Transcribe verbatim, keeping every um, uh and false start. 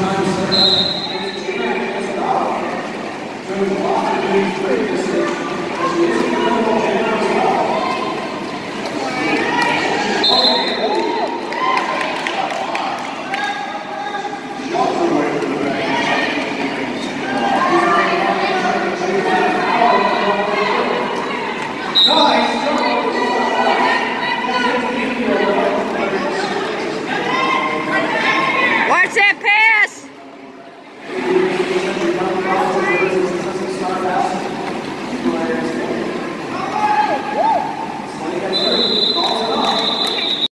time set. It's two minutes. Two, one, two, three.